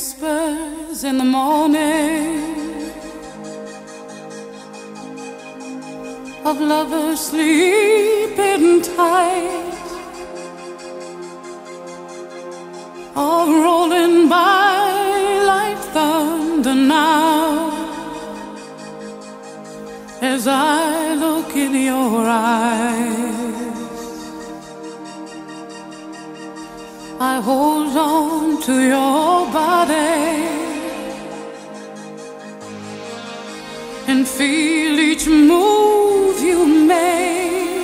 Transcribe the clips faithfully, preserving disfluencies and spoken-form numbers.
whispers in the morning of lovers sleeping tight, all rolling by like thunder now. As I look in your eyes, I hold on to your body and feel each move you make.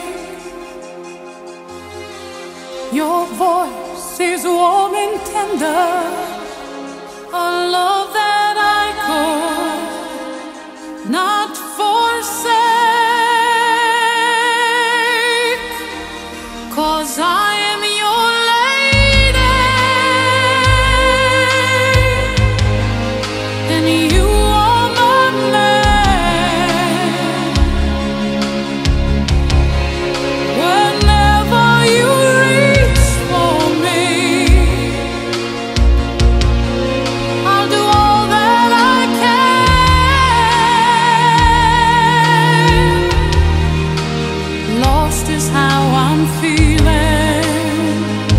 Your voice is warm and tender, a love that I could not forsake, 'cause I am your lady and you are my man. Whenever you reach for me, I'll do all that I can. Lost is how I'm feeling,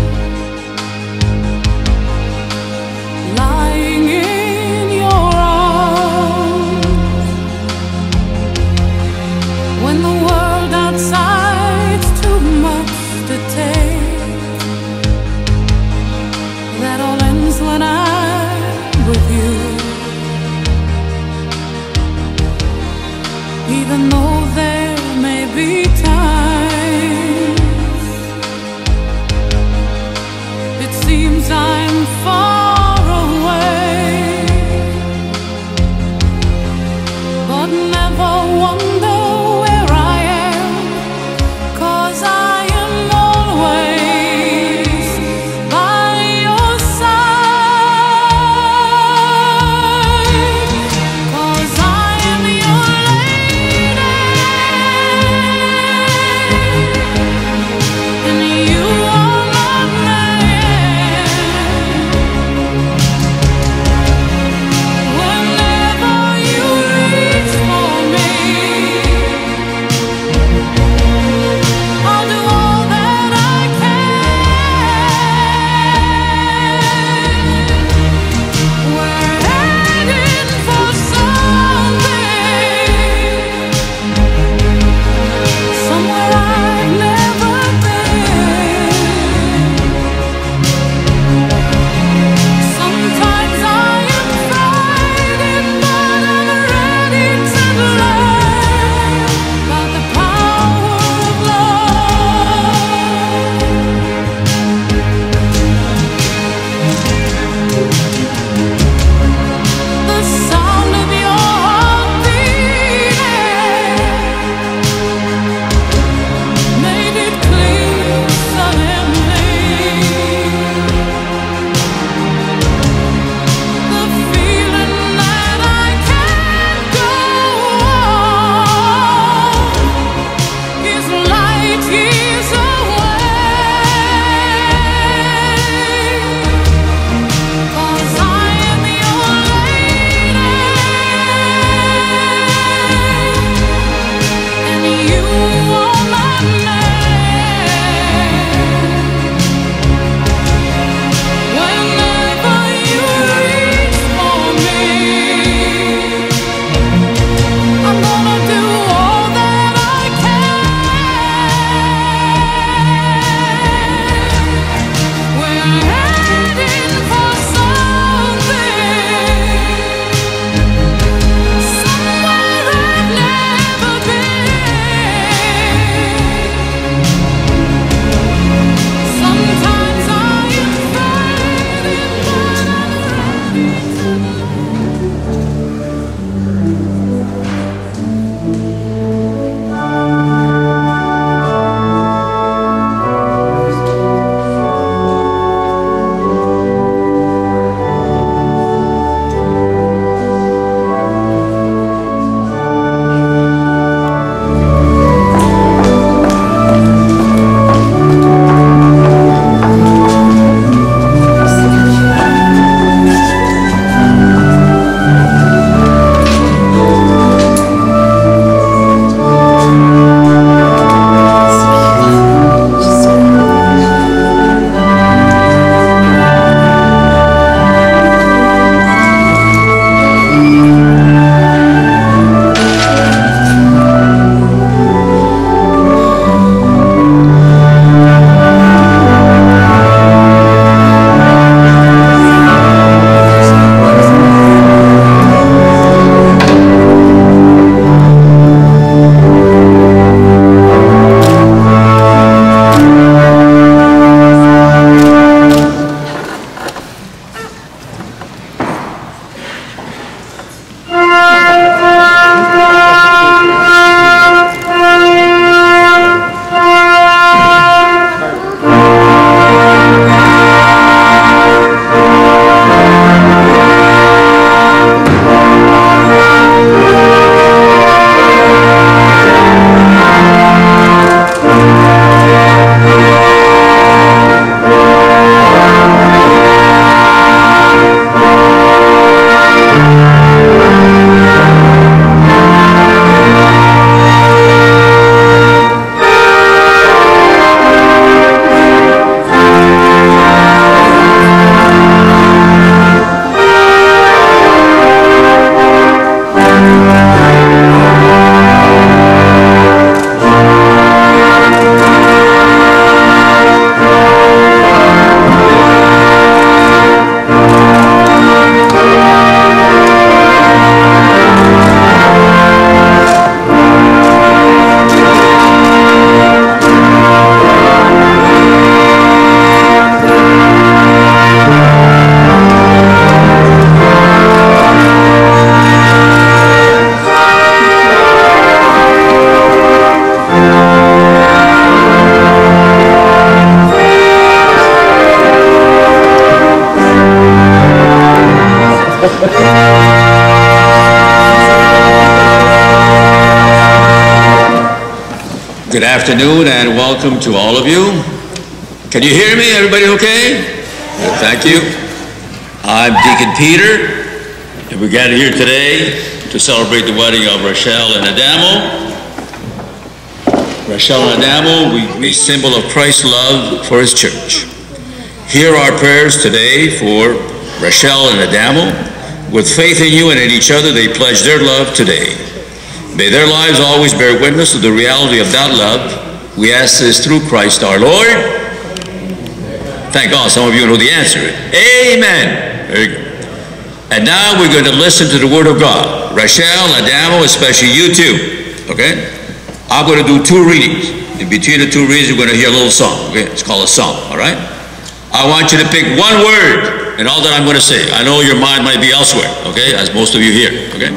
lying in your arms, when the world outside's too much to take. That all ends when I'm with you, even though there may be times it seems I'm far away, but never wonder where I am, 'cause I am always by your side. Good afternoon and welcome to all of you. Can you hear me? Everybody okay? Good, thank you. I'm Deacon Peter, and we gathered here today to celebrate the wedding of Rochelle and Adamo. Rochelle and Adamo, we, a symbol of Christ's love for his church. Hear our prayers today for Rochelle and Adamo. With faith in you and in each other, they pledge their love today. May their lives always bear witness to the reality of that love. We ask this through Christ our Lord. Thank God, some of you know the answer. Amen. Very good. And now we're going to listen to the Word of God. Rochelle, Adamo, especially you too. Okay? I'm going to do two readings. In between the two readings, we're going to hear a little song. Okay? It's called a song. All right? I want you to pick one word in all that I'm going to say. I know your mind might be elsewhere. Okay? As most of you here. Okay?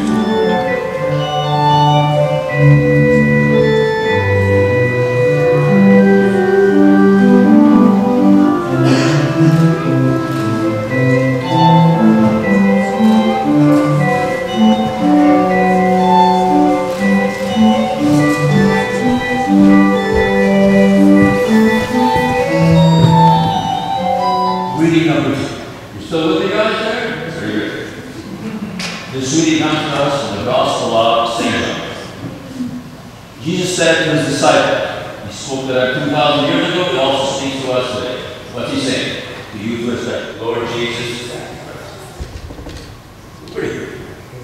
Jesus said to his disciples, he spoke to that two thousand years ago, he also speaks to us today. What's he saying? To you first, that Lord Jesus, where are you?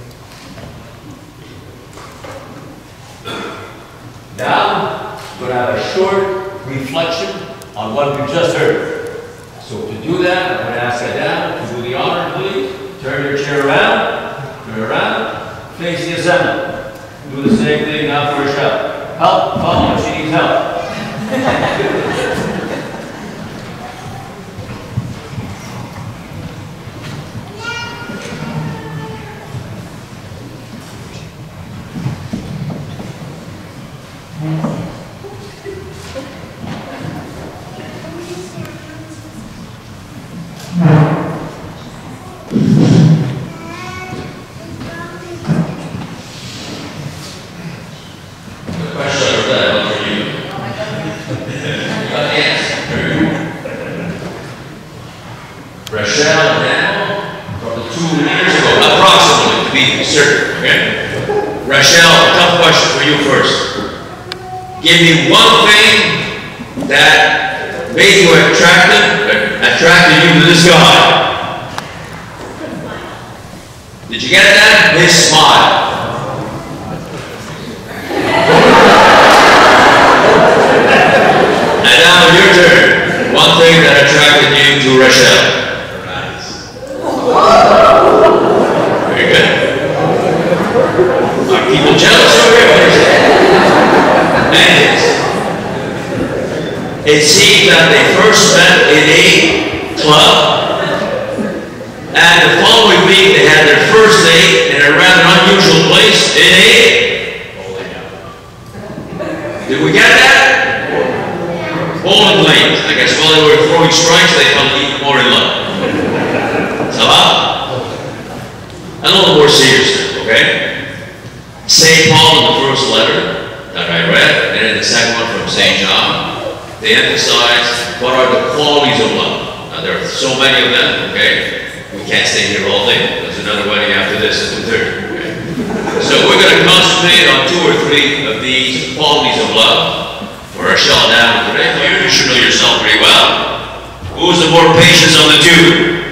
Now, we're going to have a short reflection on what we just heard. So to do that, I'm going to ask Adamo to do the honor, please. Turn your chair around, turn around, face the assembly. Do the same thing now for Rochelle. Help, follow, she needs help. Give me one thing that made you attracted, attracted you to this guy. Did you get that? His smile. And now your turn. One thing that attracted you to Rochelle. Very good. Are people jealous over here? What is it? And it seems that they first met in a club, and the following week they had their first date in a rather unusual place in a bowling alley. Did we get that? Bowling lanes. I guess while they were throwing strikes, they felt even more in love. Ça va? A little more serious, okay? Saint Paul in the first letter that I read, and then the second one from Saint John, they emphasize what are the qualities of love. Now there are so many of them, okay? We can't stay here all day. There's another wedding after this at two thirty, okay? So we're going to concentrate on two or three of these qualities of love. For Rochelle down today, you should know yourself pretty well. Who's the more patient of the two?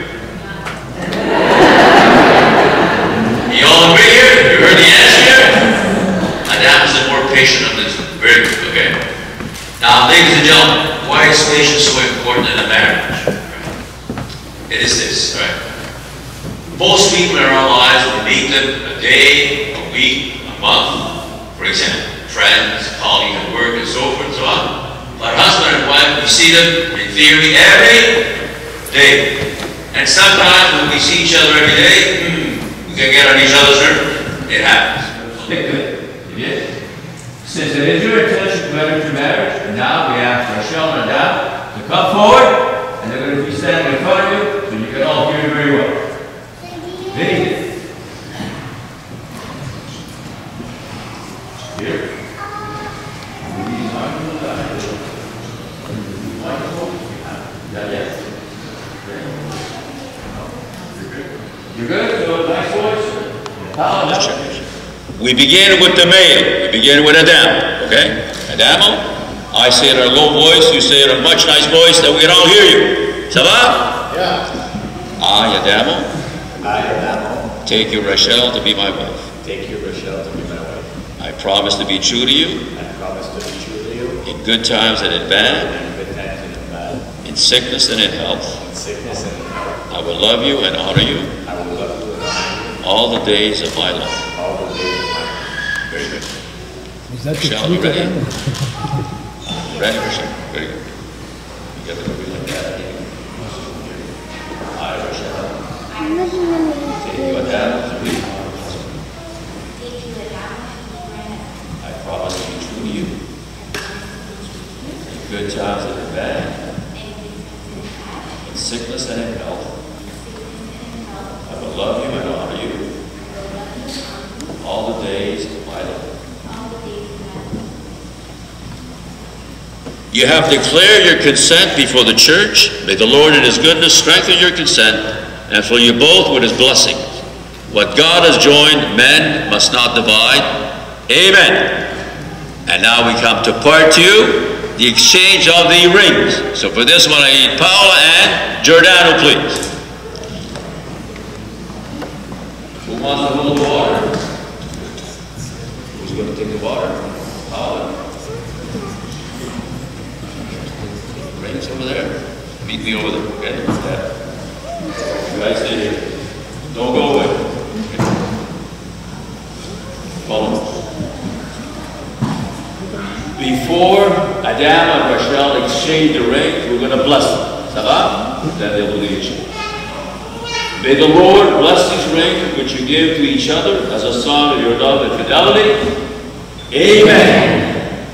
You all agree here? You heard the answer here? Adamo is the more patient of the two. Very good, okay? Now, ladies and gentlemen, why is patience so important in a marriage? It is this, right? Most people in our lives, we meet them a day, a week, a month, for example, friends, colleagues at work, and so forth and so on. But husband and wife, we see them, in theory, every day. And sometimes when we see each other every day, hmm, we can get on each other's nerves. It happens. Stick to it. It is. Since it is your intention to enter into marriage, and now we ask Rochelle and Adamo to come forward, and they're going to be standing in front of you, so you can all hear very well. Vinny, You good? Good, nice voice. How? We begin with the male. We begin with Adamo, okay? Adamo, I say it in a low voice, you say it in a much nice voice that we can all hear you. Ça va? Yeah. I, Adamo, I, Adamo, take you, Rachel, to be my wife. take you, Rochelle, to be my wife. I promise to be true to you I promise to be true to you in good times and in bad, in good times and in bad, in sickness and in health. in sickness and in health. I will love you and honor you I will love you and honor you all the days of my life. all the days of my life. Very good. Is that the Michelle, you truth, ready? Adamo? Ready, Rochelle? Very good. You got it over like that. I, Rochelle, take you, Adamo, to be my husband. I promise to be true to you in good times and in bad, in sickness and in health. I will love you and honor you all the days of my life. You have declared your consent before the church. May the Lord in his goodness strengthen your consent and fill you both with his blessings. What God has joined, men must not divide. Amen. And now we come to part two, the exchange of the rings. So for this one, I need Paula and Giordano, please. Who wants to hold the water? Who's going to take the water? Paula. Rings over there. Meet me over there, okay? Yeah. You guys stay here. Don't go away. Follow me. Before Adamo and Rachel exchange the rings, we're going to bless them. Ça va? Then they will lead each other. May the Lord bless these rings which you give to each other as a sign of your love and fidelity. Amen.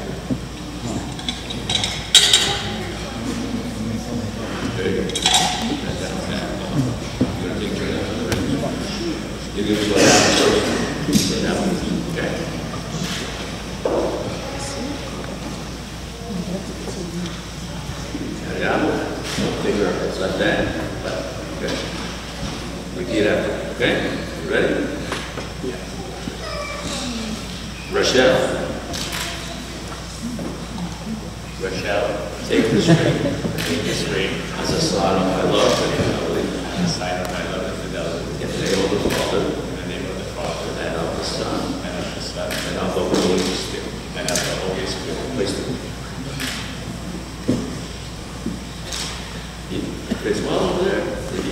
Very good. You're going to take care of the rings. You give it to Adamo first. Adamo. Okay. Adamo, take her like that. Okay. Repeat after. Okay? You ready? Yeah. Rachel. Rochelle, Take this ring take this ring as a sign of my love and fidelity. as a sign of my love and fidelity. In the name of the Father, In the name of the Father, and of the Son, and of the Son, and of the Holy Spirit. and of the Holy Spirit. Place them. It's well over there.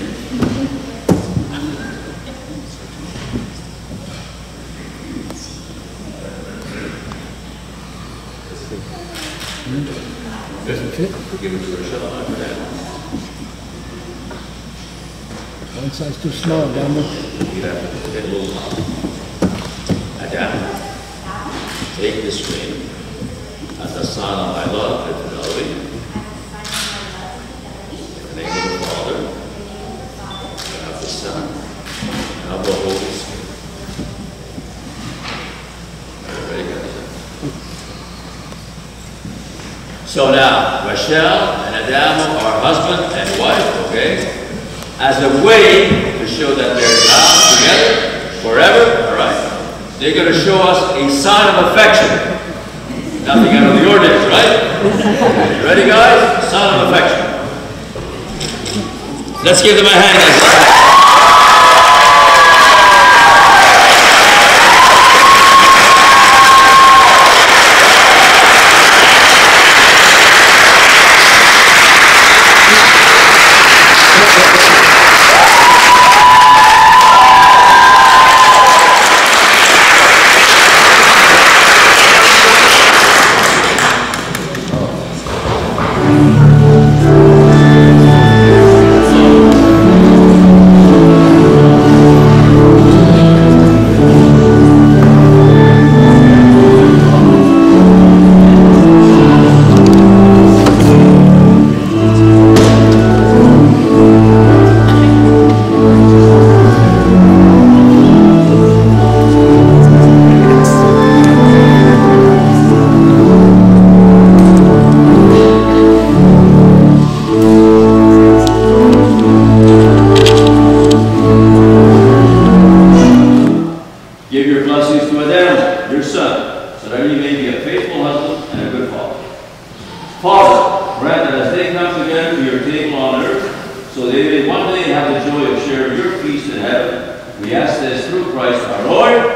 Does it fit? Give it to Rachel after that. One size too small, Adamo. Repeat after me. Get a little louder. Adamo, take this ring as a sign of my love and fidelity. In the name of the Father, and of the Son, and of the Holy Spirit. Very good. So now, Rachel and Adamo are husband and wife, okay? As a way to show that they're bound together forever, all right? They're going to show us a sign of affection. Nothing out of the ordinary, right? You ready, guys? Sign of affection. Let's give them a hand. We ask this through Christ our Lord.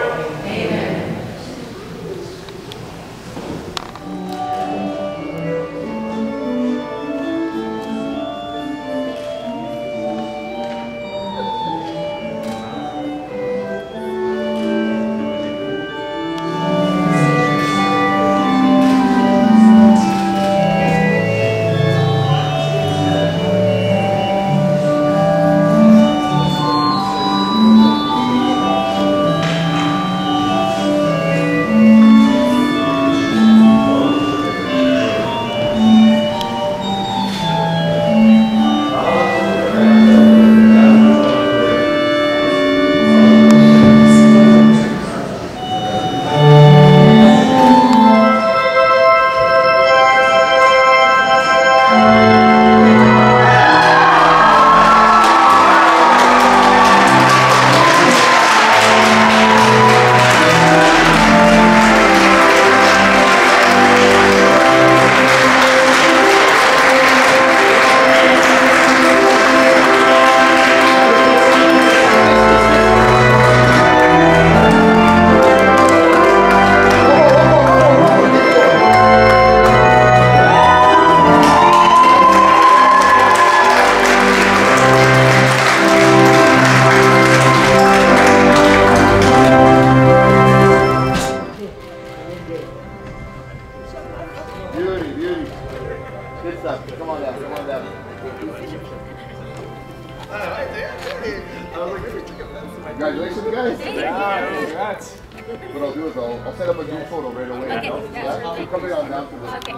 Congratulations, guys. Yeah, congrats. What I'll do is I'll, I'll set up a group photo right away. Okay. Yeah? I'm coming on down to the... Okay.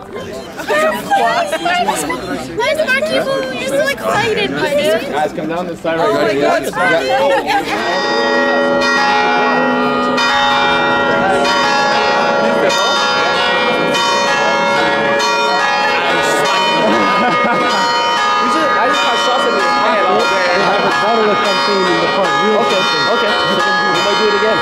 Where's Marky Boo? You're so excited, buddy. Guys, come down this side right Oh my God, it's Marky. Bottle of champagne in the front. Real okay, champagne. okay. We might do it again.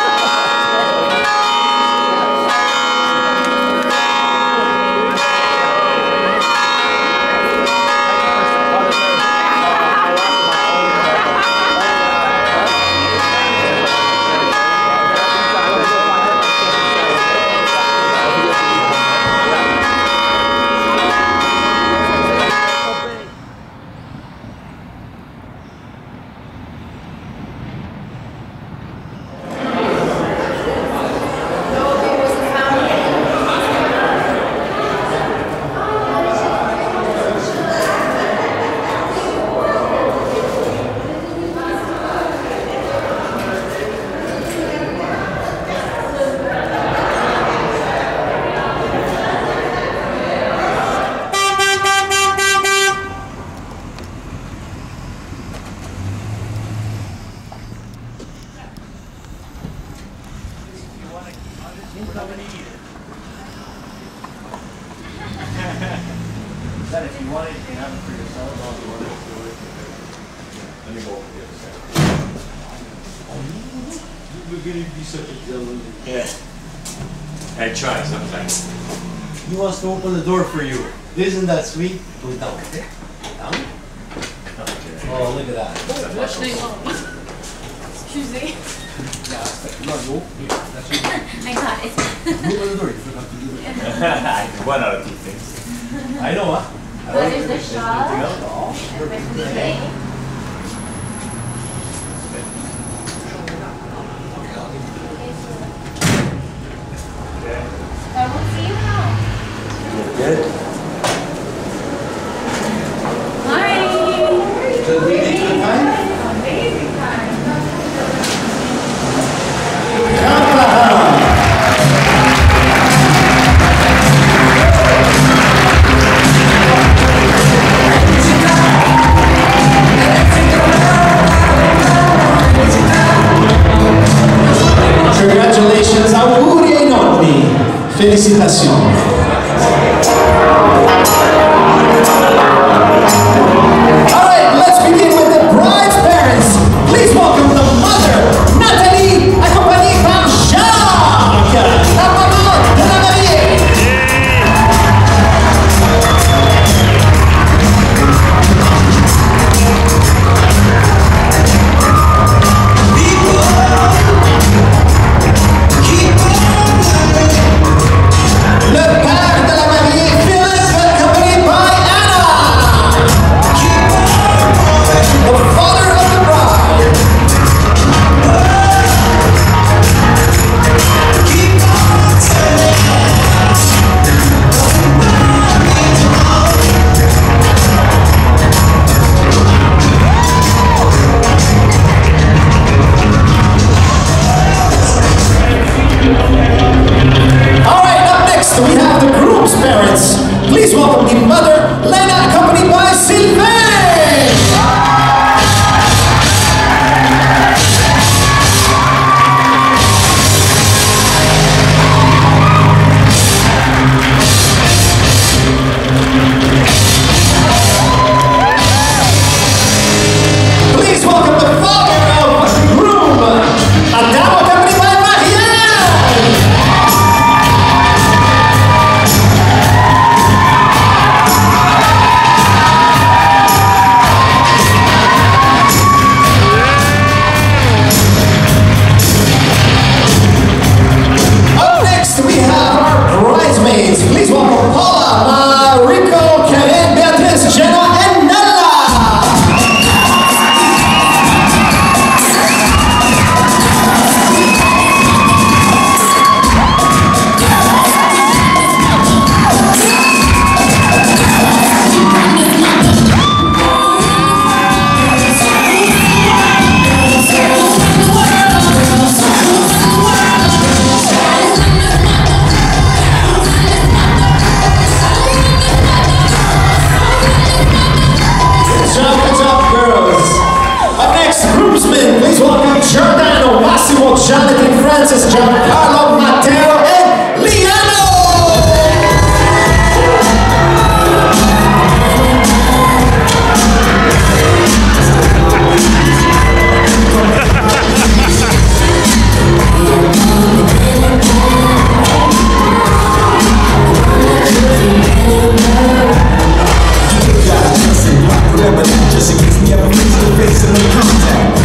That if you want it, you can have it for yourself. If you want it, do it. Let me go over the other side. You're going to be such a gentleman. Yeah. I try sometimes. He wants to open the door for you. Isn't that sweet? Go down. Down? Oh, look at that. Excuse me. No, no. That's your I got it. You open the door. You forgot to do it. One out of two things. I know, huh? What is the shot? I will see you now. Good. Hi. So we make good time? Amazing time. Congratulations, auguri enormi. Felicitazioni. All right, let's begin with the bride's parents. Please welcome the mother, Natalie, accompanied by Jacques. La maman de la mariée. Vive Francis, Giancarlo, Matteo, and Liano. Just in case we ever face to face and make contact.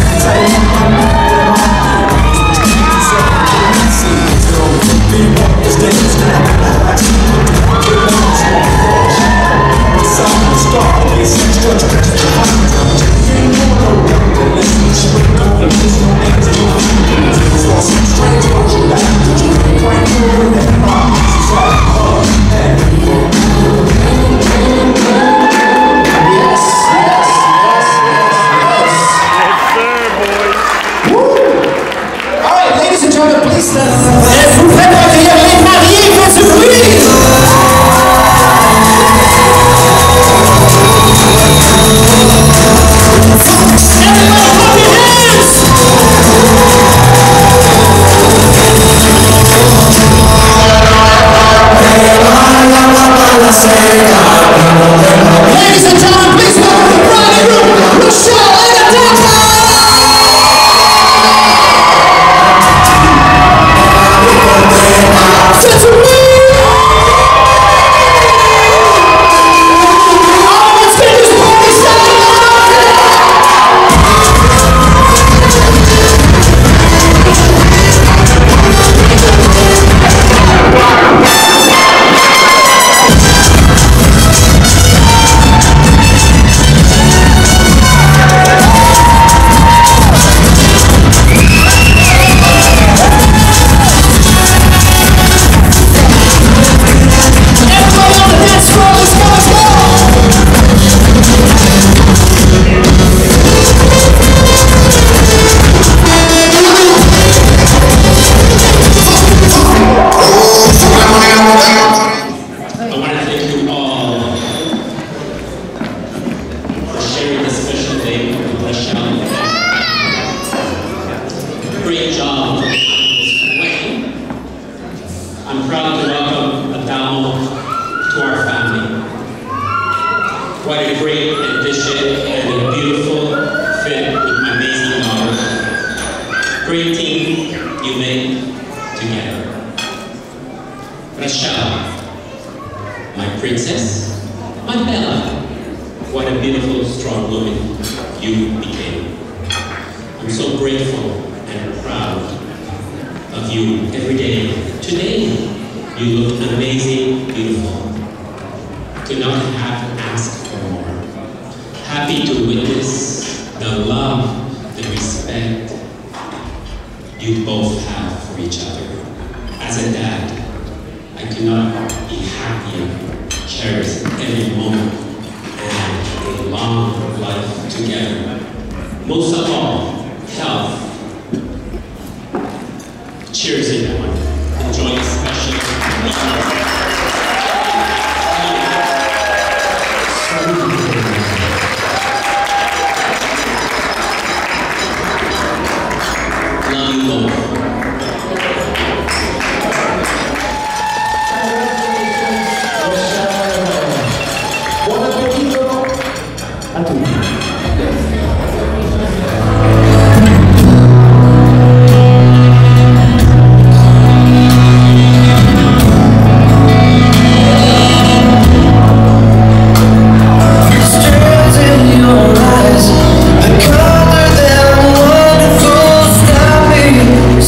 The color that wonderful sky.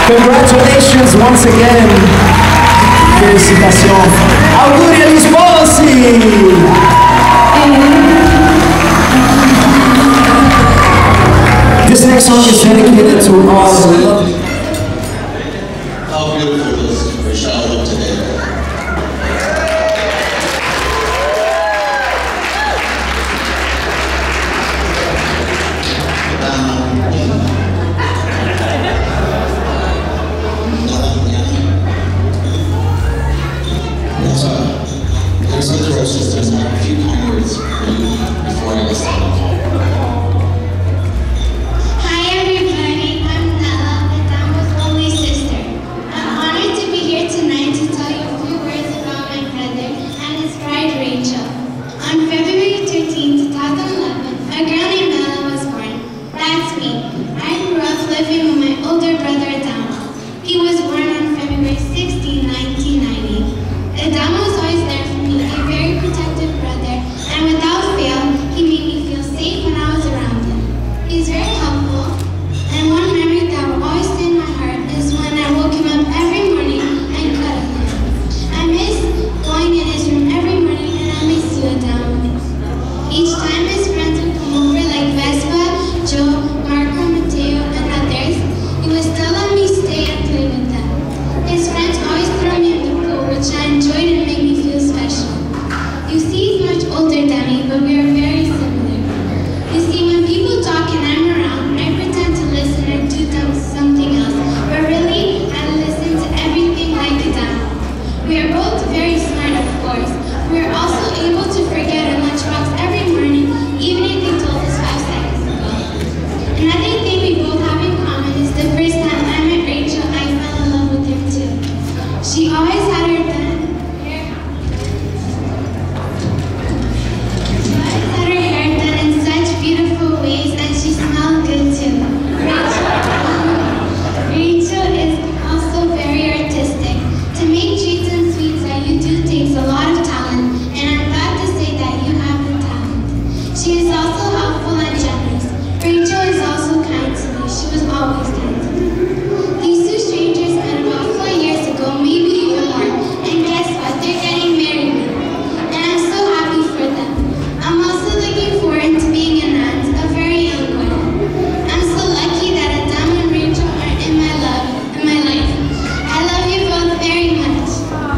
Congratulations once again. Félicitations. Auguri agli sposi. This next song is dedicated to all the lovely. How beautiful does Rochelle look today? There's other roses, there's a few kind words for you before I listen. Hi everybody, I'm Nella, Adam's only sister. I'm honored to be here tonight to tell you a few words about my brother and his bride Rachel. On February thirteenth, two thousand eleven, a girl named Nella was born. That's me. I grew up living with my older brother Adamo. He was born on February sixteenth, nineteen ninety. Adamo was always there for me, a very protective brother, and without fail, he made me feel safe when I was around him. He's very helpful, and one memory that will always stay in my heart is when I woke him up every morning and cuddled him. I miss going in his room every morning, and I miss you, Adamo. Each time his friends would come over, like Vespa, Joe, Marco, Mateo, and others, he would still let me stay and play with them. His friends always throw me in the pool, which I enjoyed and made me feel special. You see, he's much older than me, but we are very similar. You see, when people talk and I'm around, I pretend to listen or do them something else, but really, I listen to everything like Adamo. We are both very smart, of course. We are also able to forget our lunchbox every morning, even if they told us five seconds ago. Another thing we both have in common is the first time I met Rachel, I fell in love with her too. She always had her done, hair, she always had her hair done in such beautiful ways, and she smelled good too. Rachel, Rachel is also very artistic. To make treats and sweets that you do takes a lot of talent, and I'm glad to say that you have the talent. She is also helpful and generous. Rachel is also kind to me. She was always kind to me. These two strangers met about four years ago, maybe even more, and guess what? They're getting married now. And I'm so happy for them. I'm also looking forward to being an aunt, a very young one. I'm so lucky that Adam and Rachel are in my love, in my life. I love you both very much.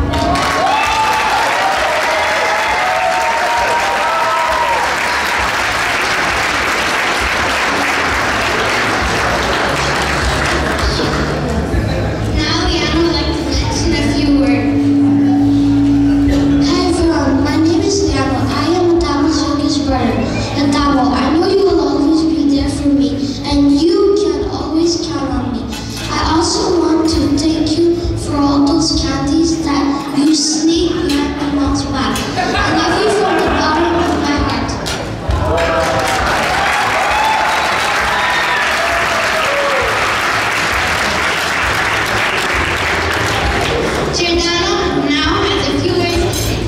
Now, Leanna would like to mention a few words. Hi everyone, my name is Leanna. I am Adamo's youngest brother. Adamo, I know you will always be there for me, and you can always count on me. I also want to thank you for all those candies that you sneak behind my mom's back. I love you from the bottom of my heart. Giordano now has a few words to say.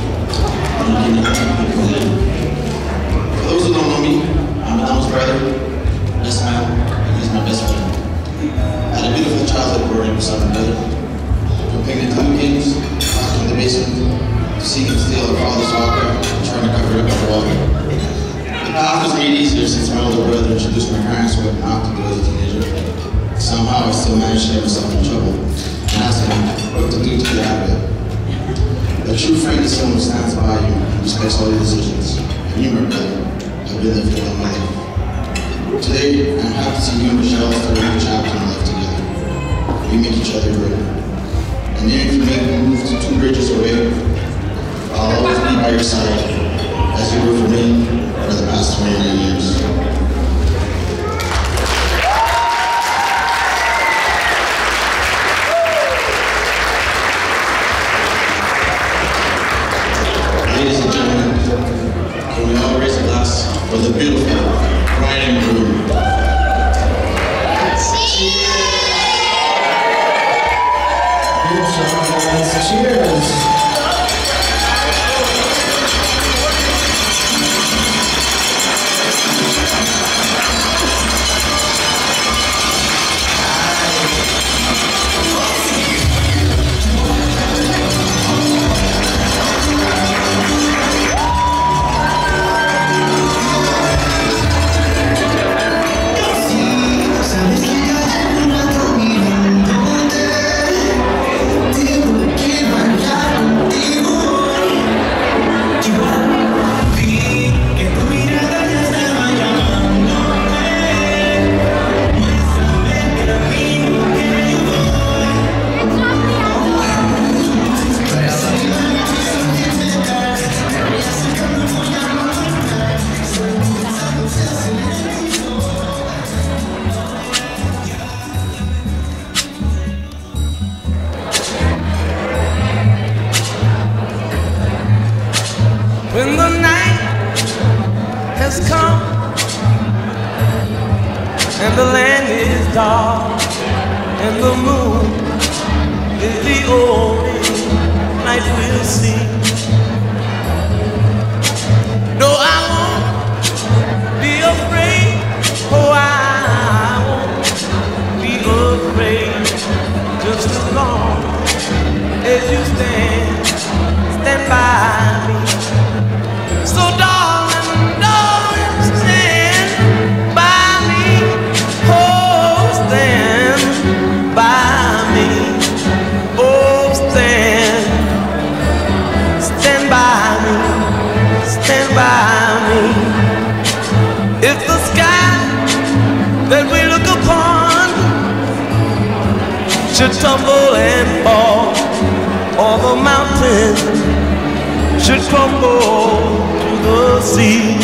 For those who don't know me, I'm Adam's brother, best man, and he's my best friend. I had a beautiful childhood growing up with my brother. From picking video games, locked in the basement, to seek and steal our father's walker, and trying to cover it up with water. The path was made easier since my older brother introduced my parents to what not to do as a teenager. Somehow I still managed to get myself in trouble and asked him what to do to get out of it. A true friend is someone who stands by you and respects all your decisions. And you, my brother, have been there for all my life. Today, I'm happy to see you and Michelle start a new chapter in life together. We make each other great. And even if you make me move to two bridges away, I'll always be by your side, as you were for me for the past twenty-nine years. Ladies and gentlemen, can we all raise a glass for the beautiful bride and groom? Cheers! When the night has come and the land is dark and the moon is the only light we'll see. No, I won't be afraid. Oh, I won't be afraid. Just as long as you stand, stand by me. So darling, darling, stand by me. Oh, stand by me. Oh, stand, stand by me, stand by me. If the sky that we look upon should tumble and fall, or the mountain should crumble to the sea,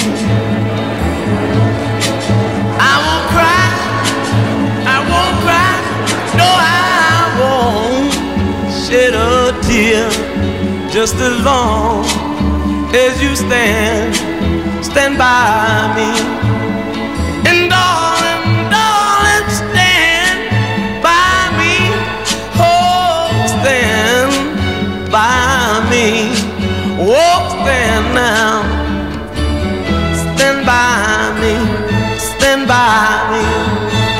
I won't cry, I won't cry, no, I won't shed a tear. Just as long as you stand, stand by me. And darling, darling, stand by me. Oh, stand by me. Oh, stand now. Stand by me. Stand by me.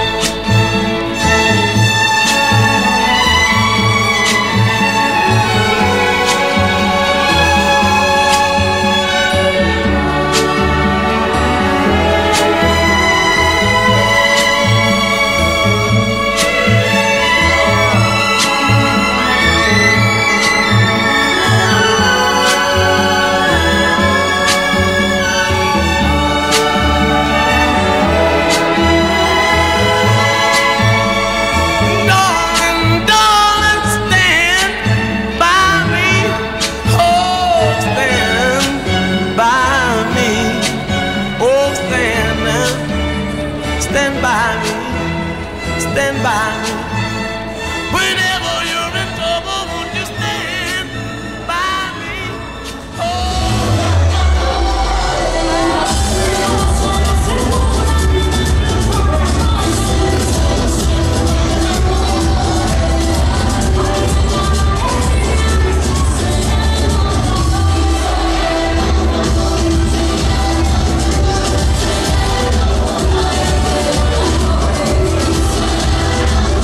Stand by me, stand by me. Whenever you're in trouble, won't you stand by me? Oh,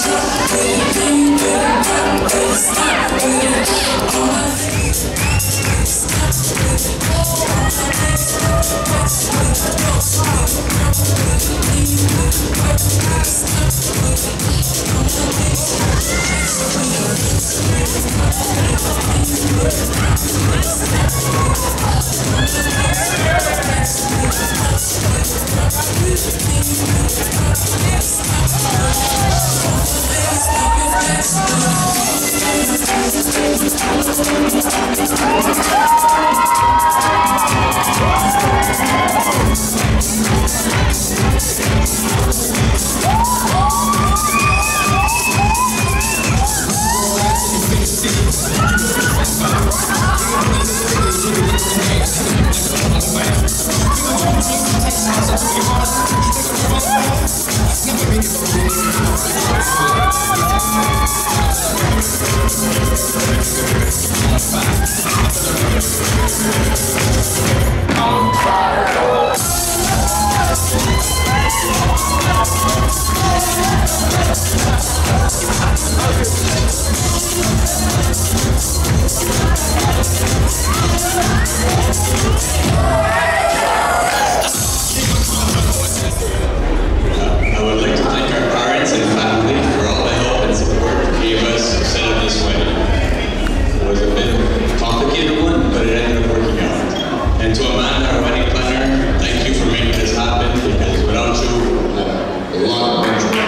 I would like to thank our parents and family for all the help and support they gave us to set up this wedding. It was a bit of a complicated one, but it ended up working out. And to Amanda, our wedding planner, thank you for making this happen, because without you, uh, a lot of pressure.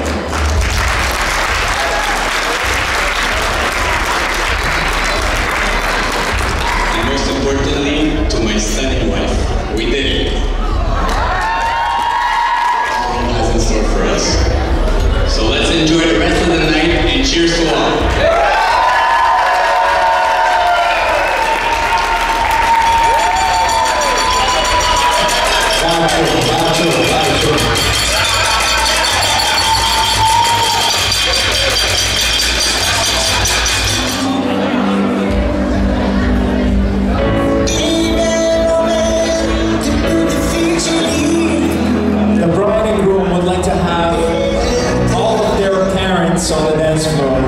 And most importantly, to my stunning wife, we did it. In store for us. So let's enjoy the rest of the night and cheers to all. The bride and groom would like to have all of their parents on the dance floor.